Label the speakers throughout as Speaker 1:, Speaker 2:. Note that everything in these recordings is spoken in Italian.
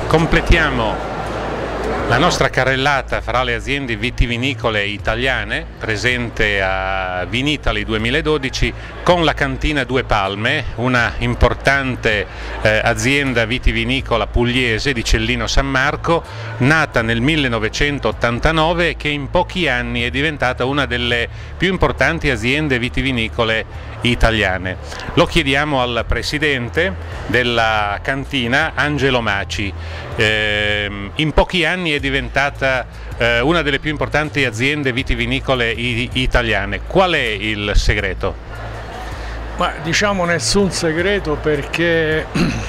Speaker 1: Completiamo la nostra carrellata fra le aziende vitivinicole italiane, presente a Vinitaly 2012, con la cantina Due Palme, una importante azienda vitivinicola pugliese di Cellino San Marco, nata nel 1989 e che in pochi anni è diventata una delle più importanti aziende vitivinicole italiane. Lo chiediamo al presidente della cantina, Angelo Maci. In pochi anni è diventata una delle più importanti aziende vitivinicole italiane. Qual è il segreto?
Speaker 2: Ma diciamo nessun segreto, perché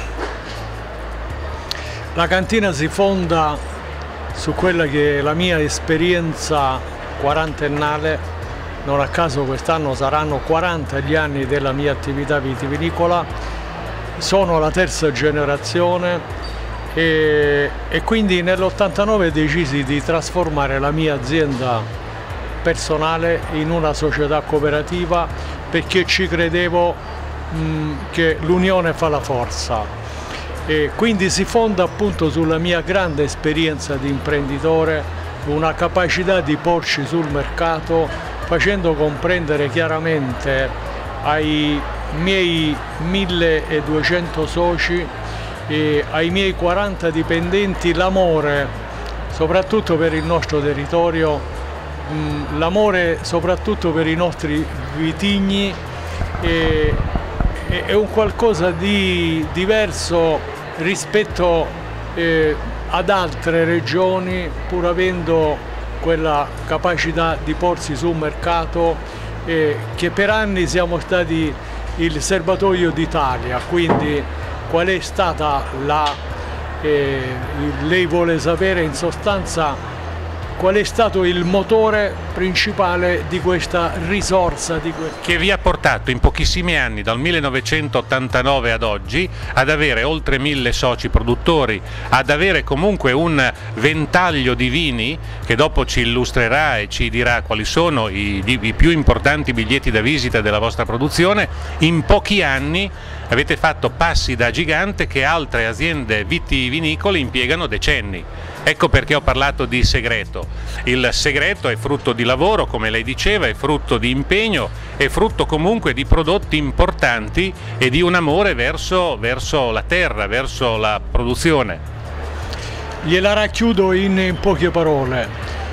Speaker 2: la cantina si fonda su quella che è la mia esperienza quarantennale. Non a caso quest'anno saranno 40 gli anni della mia attività vitivinicola, sono la terza generazione e quindi nell'89 decisi di trasformare la mia azienda personale in una società cooperativa, perché ci credevo che l'unione fa la forza, e quindi si fonda appunto sulla mia grande esperienza di imprenditore, una capacità di porci sul mercato, facendo comprendere chiaramente ai miei 1200 soci e ai miei 40 dipendenti l'amore soprattutto per il nostro territorio, l'amore soprattutto per i nostri vitigni. È un qualcosa di diverso rispetto ad altre regioni, pur avendo quella capacità di porsi sul mercato, che per anni siamo stati il serbatoio d'Italia. Quindi qual è stata lei vuole sapere in sostanza qual è stato il motore principale di questa risorsa?
Speaker 1: Che vi ha portato in pochissimi anni, dal 1989 ad oggi, ad avere oltre 1000 soci produttori, ad avere comunque un ventaglio di vini che dopo ci illustrerà e ci dirà quali sono i più importanti biglietti da visita della vostra produzione. In pochi anni avete fatto passi da gigante che altre aziende vitivinicole impiegano decenni. Ecco perché ho parlato di segreto. Il segreto è frutto di lavoro, come lei diceva, è frutto di impegno, è frutto comunque di prodotti importanti e di un amore verso la terra, verso la produzione.
Speaker 2: Gliela racchiudo in poche parole.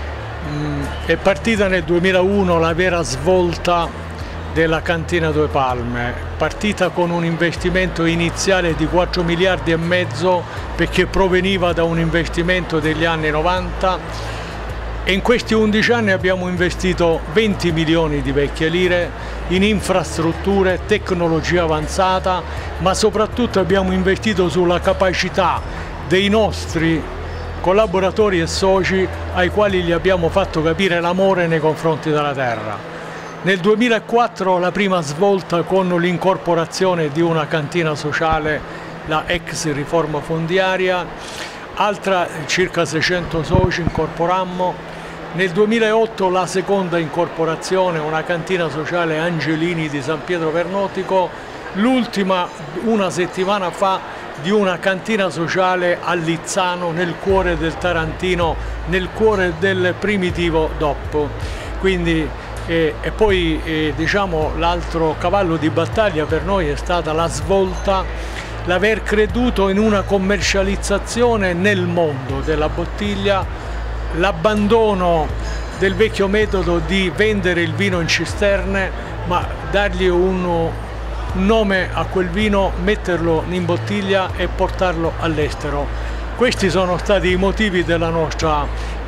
Speaker 2: È partita nel 2001 la vera svolta della cantina Due Palme, partita con un investimento iniziale di 4 miliardi e mezzo, perché proveniva da un investimento degli anni 90, e in questi 11 anni abbiamo investito 20 milioni di vecchie lire in infrastrutture, tecnologia avanzata, ma soprattutto abbiamo investito sulla capacità dei nostri collaboratori e soci, ai quali gli abbiamo fatto capire l'amore nei confronti della terra. Nel 2004 la prima svolta con l'incorporazione di una cantina sociale, la ex riforma fondiaria, altra circa 600 soci incorporammo. Nel 2008 la seconda incorporazione, una cantina sociale Angelini di San Pietro Pernotico, l'ultima una settimana fa di una cantina sociale a Lizzano, nel cuore del Tarantino, nel cuore del primitivo DOP. Quindi e poi diciamo l'altro cavallo di battaglia per noi è stata la svolta, l'aver creduto in una commercializzazione nel mondo della bottiglia, l'abbandono del vecchio metodo di vendere il vino in cisterne, ma dargli un nome a quel vino, metterlo in bottiglia e portarlo all'estero. Questi sono stati i motivi della nostra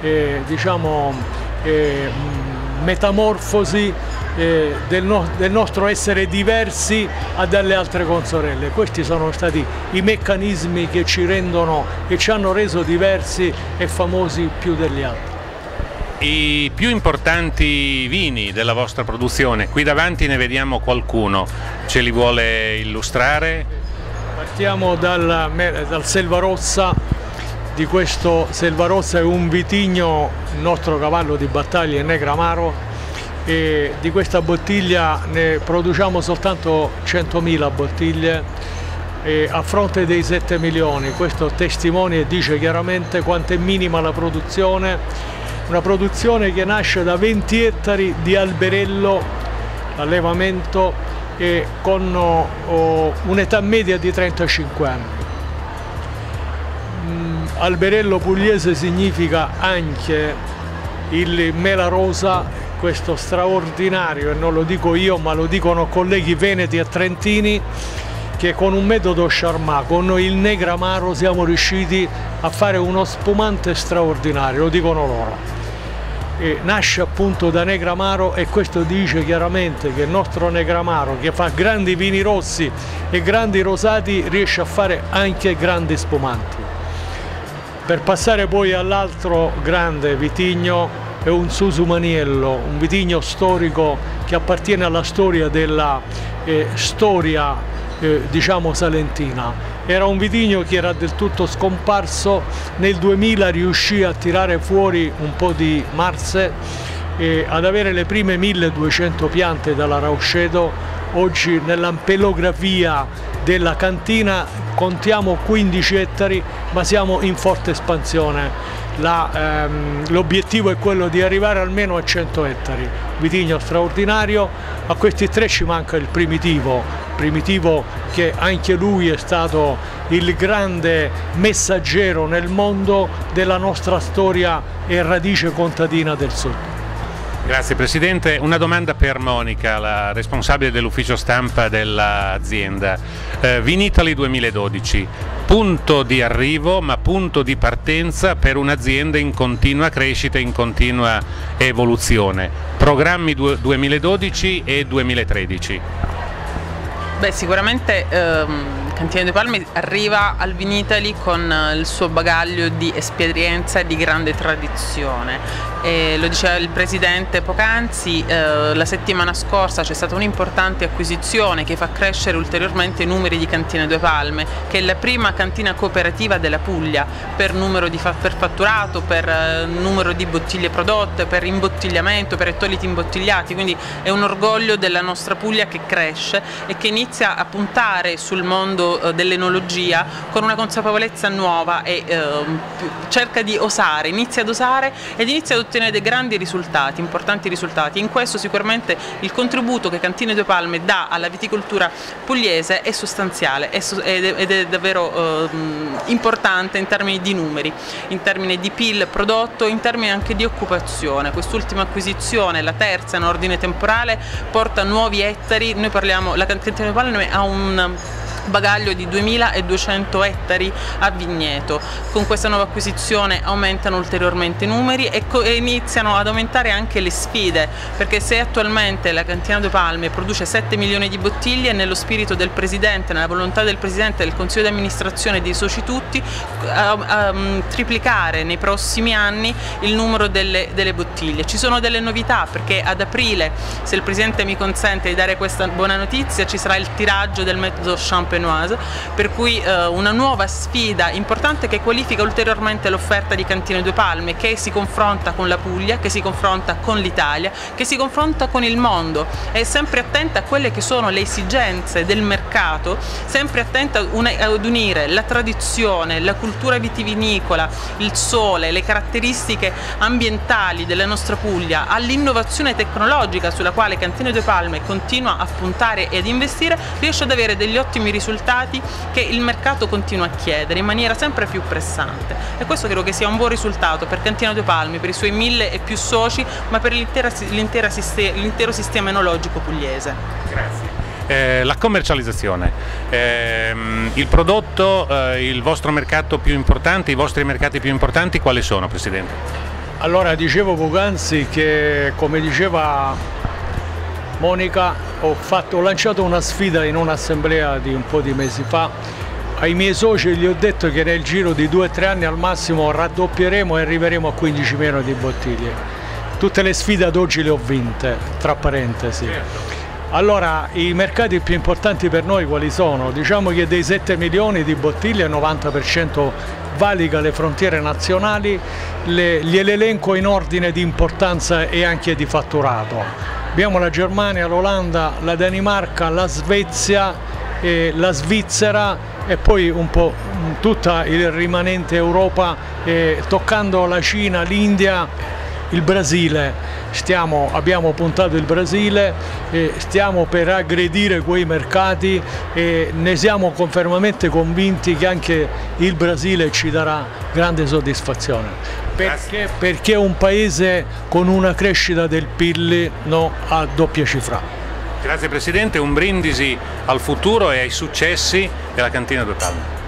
Speaker 2: metamorfosi, del nostro essere diversi dalle altre consorelle. Questi sono stati i meccanismi che ci rendono e ci hanno reso diversi e famosi più degli altri.
Speaker 1: I più importanti vini della vostra produzione, qui davanti ne vediamo qualcuno, ce li vuole illustrare?
Speaker 2: Partiamo dal Selva Rossa. Di questo Selva Rossa è un vitigno, il nostro cavallo di battaglia è Negramaro, e di questa bottiglia ne produciamo soltanto 100.000 bottiglie. a fronte dei 7 milioni. Questo testimonia e dice chiaramente quanto è minima la produzione, una produzione che nasce da 20 ettari di alberello, allevamento, e con un'età media di 35 anni. Alberello pugliese significa anche il mela rosa, questo straordinario, e non lo dico io ma lo dicono colleghi veneti e trentini, che con un metodo Charmat, con il Negramaro, siamo riusciti a fare uno spumante straordinario, lo dicono loro. E nasce appunto da Negramaro, e questo dice chiaramente che il nostro Negramaro, che fa grandi vini rossi e grandi rosati, riesce a fare anche grandi spumanti. Per passare poi all'altro grande vitigno, è un Susumaniello, un vitigno storico che appartiene alla storia della diciamo salentina. Era un vitigno che era del tutto scomparso, nel 2000 riuscì a tirare fuori un po' di marze e ad avere le prime 1200 piante dalla Rauscedo. Oggi nell'ampelografia della cantina contiamo 15 ettari, ma siamo in forte espansione. L'obiettivo è quello di arrivare almeno a 100 ettari. Vitigno straordinario. A questi tre ci manca il primitivo che anche lui è stato il grande messaggero nel mondo della nostra storia e radice contadina del Sud.
Speaker 1: Grazie Presidente. Una domanda per Monica, la responsabile dell'ufficio stampa dell'azienda. Vinitaly 2012, punto di arrivo ma punto di partenza per un'azienda in continua crescita, in continua evoluzione. Programmi 2012 e 2013.
Speaker 3: Beh, sicuramente Cantina due Palme arriva al Vinitaly con il suo bagaglio di esperienza e di grande tradizione. Lo diceva il Presidente poc'anzi, la settimana scorsa c'è stata un'importante acquisizione che fa crescere ulteriormente i numeri di Cantina Due Palme, che è la prima cantina cooperativa della Puglia per fatturato, per numero di bottiglie prodotte, per imbottigliamento, per ettoliti imbottigliati, quindi è un orgoglio della nostra Puglia che cresce e che inizia a puntare sul mondo dell'enologia con una consapevolezza nuova e cerca di osare, inizia ad osare ed inizia ad ottenere dei grandi risultati, importanti risultati. In questo sicuramente il contributo che Cantina Due Palme dà alla viticoltura pugliese è sostanziale ed è davvero importante in termini di numeri, in termini di PIL prodotto, in termini anche di occupazione. Quest'ultima acquisizione, la terza in ordine temporale, porta nuovi ettari. Noi parliamo, la Cantina Due Palme ha un bagaglio di 2200 ettari a vigneto. Con questa nuova acquisizione aumentano ulteriormente i numeri e iniziano ad aumentare anche le sfide, perché se attualmente la Cantina Due Palme produce 7 milioni di bottiglie, nello spirito del Presidente, nella volontà del Presidente del Consiglio di amministrazione e dei soci tutti, triplicare nei prossimi anni il numero delle bottiglie. Ci sono delle novità, perché ad aprile, se il Presidente mi consente di dare questa buona notizia, ci sarà il tiraggio del metodo Champenoise, per cui una nuova sfida importante che qualifica ulteriormente l'offerta di Cantina Due Palme, che si confronta con la Puglia, che si confronta con l'Italia, che si confronta con il mondo, è sempre attenta a quelle che sono le esigenze del mercato, sempre attenta ad unire la tradizione, la cultura vitivinicola, il sole, le caratteristiche ambientali della nostra Puglia all'innovazione tecnologica sulla quale Cantina Due Palme continua a puntare e ad investire, riesce ad avere degli ottimi risultati che il mercato continua a chiedere in maniera sempre più pressante, e questo credo che sia un buon risultato per Cantina Due Palme, per i suoi 1000 e più soci, ma per l'intero sistema enologico pugliese.
Speaker 1: Grazie. La commercializzazione, il prodotto, il vostro mercato più importante, i vostri mercati più importanti quali sono, Presidente?
Speaker 2: Allora, dicevo poc'anzi che, come diceva Monica, ho lanciato una sfida in un'assemblea di un po' di mesi fa. Ai miei soci gli ho detto che nel giro di 2 o 3 anni al massimo raddoppieremo e arriveremo a 15 milioni di bottiglie. Tutte le sfide ad oggi le ho vinte, tra parentesi. Allora, i mercati più importanti per noi quali sono? Diciamo che dei 7 milioni di bottiglie il 90% valica le frontiere nazionali, gliel'elenco in ordine di importanza e anche di fatturato. Abbiamo la Germania, l'Olanda, la Danimarca, la Svezia la Svizzera e poi un po' tutta il rimanente Europa, toccando la Cina, l'India, il Brasile. Abbiamo puntato il Brasile, stiamo per aggredire quei mercati e ne siamo fermamente convinti che anche il Brasile ci darà grande soddisfazione. Perché è un paese con una crescita del PIL a doppia cifra.
Speaker 1: Grazie Presidente, un brindisi al futuro e ai successi della Cantina Due Palme.